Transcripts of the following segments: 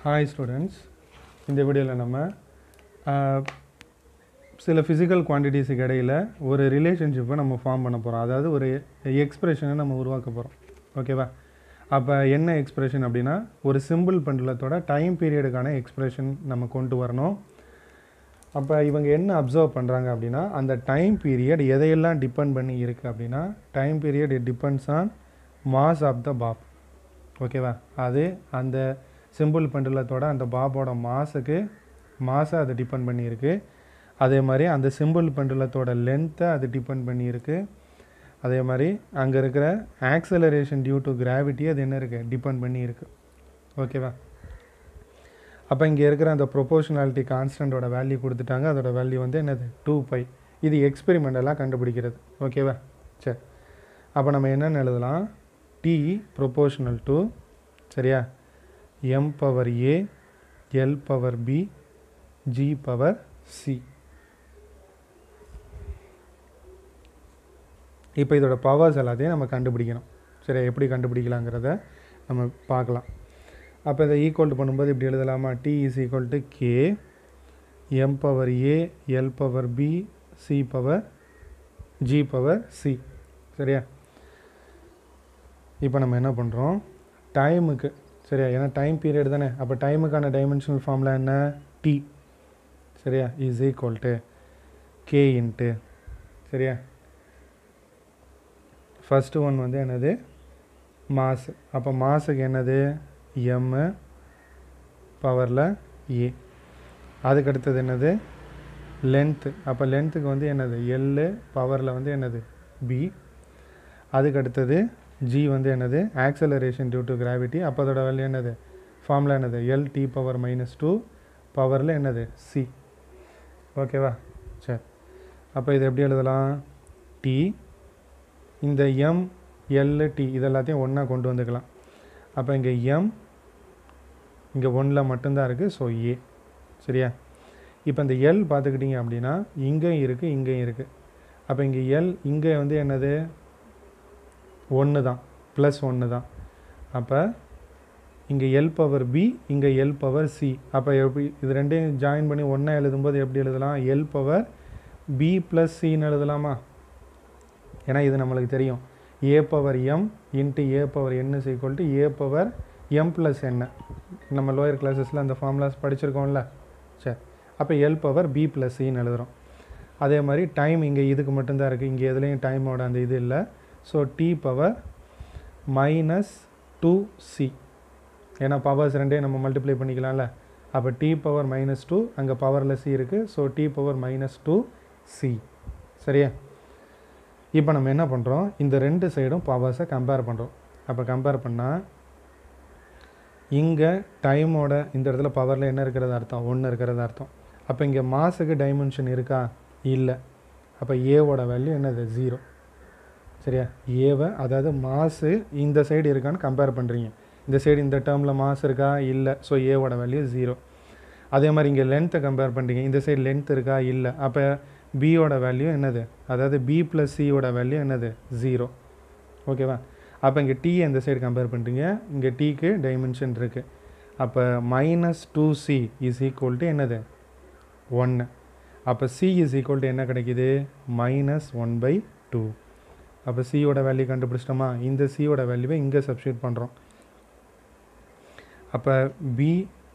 Hi students, இந்த வீடியோவில் நம்ம சில ஃபிசிக்கல் குவான்டிட்டிஸுக்கு இடையில் ஒரு ரிலேஷன்ஷிப்பை நம்ம ஃபார்ம் பண்ண போகிறோம். அதாவது ஒரு எக்ஸ்பிரஷனை நம்ம உருவாக்க போகிறோம். ஓகேவா? அப்போ என்ன எக்ஸ்பிரஷன் அப்படின்னா, ஒரு சிம்பிள் பண்டலத்தோட டைம் பீரியடுக்கான எக்ஸ்பிரஷன் நம்ம கொண்டு வரணும். அப்போ இவங்க என்ன அப்சர்வ் பண்ணுறாங்க அப்படின்னா, அந்த டைம் பீரியட் எதையெல்லாம் டிபெண்ட் பண்ணி இருக்குது அப்படின்னா, time period it depends on mass of the bob. ஓகேவா? அது அந்த சிம்பிள் பண்டலத்தோட அந்த பாபோட மாஸை அது டிபெண்ட் பண்ணியிருக்கு. அதே மாதிரி அந்த சிம்பிள் பண்டலத்தோட லென்த்தை அது டிபெண்ட் பண்ணியிருக்கு. அதே மாதிரி அங்கே இருக்கிற ஆக்சலரேஷன் டியூ டு கிராவிட்டி அது என்ன இருக்குது, டிபெண்ட் பண்ணியிருக்கு. ஓகேவா? அப்போ இங்கே இருக்கிற அந்த ப்ரொபோர்ஷனாலிட்டி கான்ஸ்டன்ட்டோட வேல்யூ கொடுத்துட்டாங்க. அதோட வேல்யூ வந்து என்னது, 2π. இது எக்ஸ்பெரிமெண்டெல்லாம் கண்டுபிடிக்கிறது. ஓகேவா? சரி, அப்போ நம்ம என்னென்னு எழுதலாம், t ப்ரொபோர்ஷனல் டு, சரியா, m power a l power b g power c. இப்போ இதோட பவர்ஸ் எல்லாத்தையும் நம்ம கண்டுபிடிக்கணும். சரி, எப்படி கண்டுபிடிக்கலாங்கிறத நம்ம பார்க்கலாம். அப்போ இதை ஈக்குவல் பண்ணும்போது இப்படி எழுதலாமா, t is equal to k m power a l power b c power g power c. சரியா? இப்போ நம்ம என்ன பண்ணுறோம், டைமுக்கு, சரியா, ஏன்னா டைம் பீரியட் தானே, அப்போ டைமுக்கான டைமென்ஷனல் ஃபார்முலா என்ன, t, சரியா, is equal to k into, சரியா, ஃபஸ்ட்டு ஒன் வந்து என்னது, மாஸ். அப்போ மாஸுக்கு என்னது, m பவரில் a. அதுக்கடுத்தது என்னது, லென்த்து. அப்போ லென்த்துக்கு வந்து என்னது, l பவரில் வந்து என்னது, b. அதுக்கடுத்தது g வந்து என்னது, ஆக்சலரேஷன் டியூ டு கிராவிட்டி. அப்போ அதோட வேல்யூ என்னது, ஃபார்முலா என்னது, l t பவர் -2 பவரில் என்னது, c. ஓகேவா? சரி, அப்போ இது எப்படி எழுதலாம், t, இந்த m l t இதெல்லாத்தையும் ஒன்றா கொண்டு வந்துக்கலாம். அப்போ இங்கே m இங்கே 1ல் மட்டும்தான் இருக்குது, ஸோ a. சரியா? இப்போ இந்த l பார்த்துக்கிட்டிங்க அப்படின்னா இங்கேயும் இருக்குது இங்கேயும் இருக்குது. அப்போ இங்கே l இங்கே வந்து என்னது, 1 தான், ப்ளஸ் 1 தான். அப்போ இங்கே l பவர் b இங்கே l பவர் c. அப்போ எப்படி இது ரெண்டையும் ஜாயின் பண்ணி ஒன்றா எழுதும்போது எப்படி எழுதலாம், l பவர் b ப்ளஸ் சின்னு எழுதலாமா? ஏன்னா இது நம்மளுக்கு தெரியும், a power m into a power n is equal to a power m plus n. நம்ம லோயர் கிளாஸஸில் அந்த ஃபார்முலாஸ் படிச்சிருக்கோம்ல. சரி, அப்போ l பவர் b ப்ளஸ் சின்னு எழுதுகிறோம். அதே மாதிரி டைம் இங்கே இதுக்கு மட்டும்தான் இருக்குது, இங்கே எதுலேயும் டைமோட அந்த இது இல்லை. ஸோ t பவர் -2c, ஏன்னா பவர்ஸ் ரெண்டையும் நம்ம மல்டிப்ளை பண்ணிக்கலாம்ல. அப்போ t பவர் -2, அங்கே பவரில் c இருக்குது, ஸோ t பவர் -2c. சரியா? இப்போ நம்ம என்ன பண்ணுறோம், இந்த ரெண்டு சைடும் பவர்ஸை கம்பேர் பண்ணுறோம். அப்போ கம்பேர் பண்ணால் இங்கே டைமோட இந்த இடத்துல பவரில் என்ன இருக்கிறது அர்த்தம், 1 இருக்கிறது அர்த்தம். அப்போ இங்கே மாஸுக்கு டைமென்ஷன் இருக்கா, இல்லை. அப்போ ஏவோட வேல்யூ என்னது, 0. சரியா? ஏவை, அதாவது மாஸு இந்த சைடு இருக்கான்னு கம்பேர் பண்ணுறீங்க. இந்த சைடு இந்த டேர்மில் மாஸ் இருக்கா, இல்லை, ஸோ ஏவோட வேல்யூ 0. அதே மாதிரி இங்கே லென்த்தை கம்பேர் பண்ணுறீங்க, இந்த சைடு லென்த் இருக்கா, இல்லை. அப்போ பியோட வேல்யூ என்னது, அதாவது b ப்ளஸ் சியோட வேல்யூ என்னது, 0. ஓகேவா? அப்போ இங்கே t இந்த சைடு கம்பேர் பண்ணுறீங்க, இங்கே டீக்கு டைமென்ஷன் இருக்குது. அப்போ -2c இஸ் ஈக்குவல் டு என்னது, 1. அப்போ c இஸ் ஈக்குவல் டு என்ன கிடைக்கிது, -1/2. அப்போ சியோட வேல்யூ கண்டுபிடிச்சிட்டோமா, இந்த சியோட வேல்யூவை இங்கே சப்ஸ்டியூட் பண்ணுறோம். அப்போ b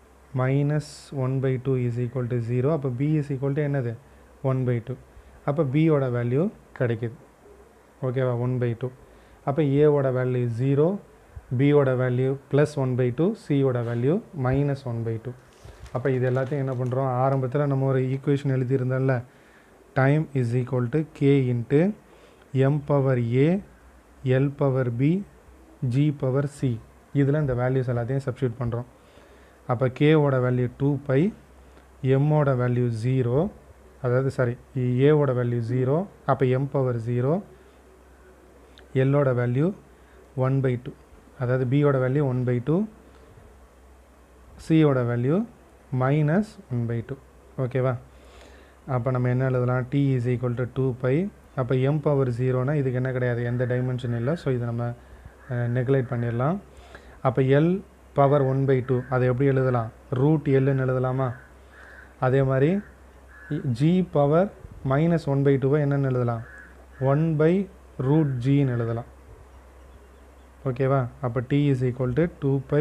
-1/2 இஸ் ஈக்குவல் டு 0. அப்போ b இஸ் ஈக்குவல் டு என்னது, 1/2. அப்போ பியோட வேல்யூ கிடைக்கிது. ஓகேவா? 1/2. அப்போ ஏவோட வேல்யூ 0, பியோட வேல்யூ +1/2, சியோட வேல்யூ -1/2. அப்போ இது எல்லாத்தையும் என்ன பண்ணுறோம், ஆரம்பத்தில் நம்ம ஒரு ஈக்குவேஷன் எழுதியிருந்தோம்ல, time is equal to k into m power a l power b g power c. இதில் இந்த வேல்யூஸ் எல்லாத்தையும் சப்ஸ்டியூட் பண்ணுறோம். அப்போ கேவோட வேல்யூ 2π, எம்மோட வேல்யூ 0, அதாவது சாரி ஏவோட வேல்யூ 0, அப்போ m பவர் 0, எல்லோட வேல்யூ 1/2, அதாவது பியோட வேல்யூ 1/2, சியோட வேல்யூ -1/2. ஓகேவா? அப்போ நம்ம என்ன எழுதலாம், t இஸ் ஈக்குவல் டு 2π. அப்போ m பவர் 0னா இதுக்கு என்ன கிடையாது, எந்த டைமென்ஷன் இல்லை, ஸோ இதை நம்ம நெக்லெக்ட் பண்ணிடலாம். அப்போ l பவர் 1/2 அதை எப்படி எழுதலாம்? √Lன்னு எழுதலாமா? அதே மாதிரி g பவர் -1/2 என்னென்னு எழுதலாம்? 1/√gன்னு எழுதலாம். ஓகேவா? அப்போ t is equal to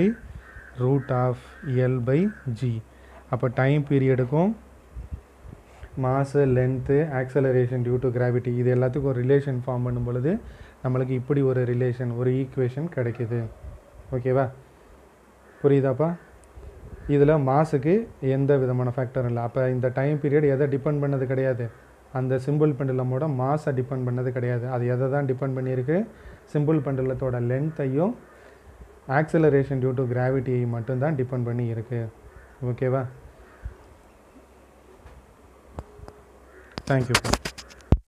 2π√L/g. அப்போ டைம் பீரியடுக்கும் mass, length, acceleration due to gravity இது எல்லாத்துக்கும் ஒரு ரிலேஷன் ஃபார்ம் பண்ணும் பொழுது நம்மளுக்கு இப்படி ஒரு ரிலேஷன், ஒரு ஈக்குவேஷன் கிடைக்குது. ஓகேவா? புரியுதாப்பா? இதில் மாஸுக்கு எந்த விதமான ஃபேக்டரும் இல்லை. அப்போ இந்த டைம் பீரியட் எதை டிபெண்ட் பண்ணது கிடையாது? அந்த சிம்பிள் பெண்டுலமோட மாஸை டிபெண்ட் பண்ணது கிடையாது. அது எதை தான் டிபெண்ட் பண்ணியிருக்கு? சிம்பிள் பெண்டுலத்தோட லென்த்தையும் ஆக்சலரேஷன் டியூ டு கிராவிட்டியை மட்டும்தான் டிபெண்ட் பண்ணி இருக்குது. ஓகேவா? தேங்க்யூ.